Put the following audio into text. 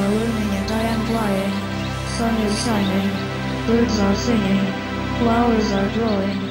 are looming and I am flying. Sun is shining, birds are singing, flowers are growing.